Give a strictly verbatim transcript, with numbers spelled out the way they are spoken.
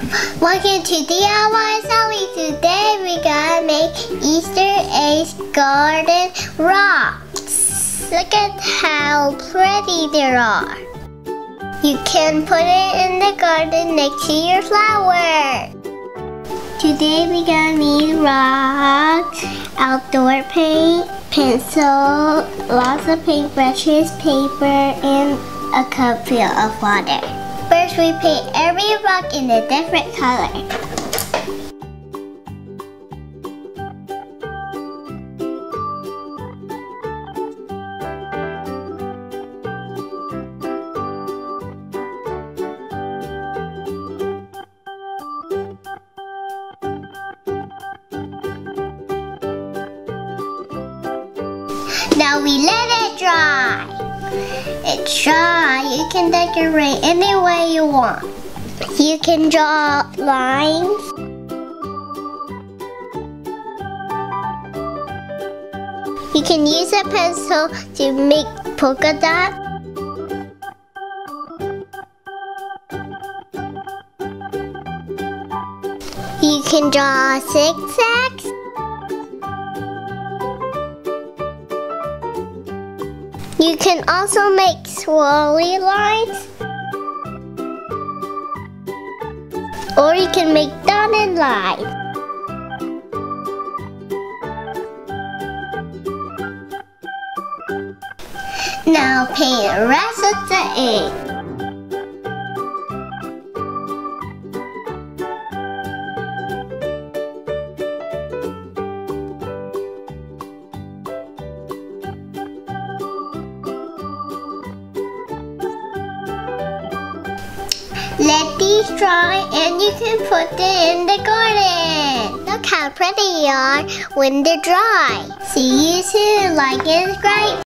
Welcome to D I Y Sally. Today we're gonna make Easter eggs garden rocks. Look at how pretty they are. You can put it in the garden next to your flower. Today we're gonna need rocks, outdoor paint, pencil, lots of paintbrushes, paper, and a cup full of water. First, we paint every rock in a different color. Now we let it dry. It's dry. You can decorate any way you want. You can draw lines. You can use a pencil to make polka dots. You can draw zigzags. You can also make swirly lines, or you can make dotted lines. Now paint the rest of the egg. Let these dry and you can put it in the garden. Look how pretty they are when they're dry. See you soon. Like and subscribe.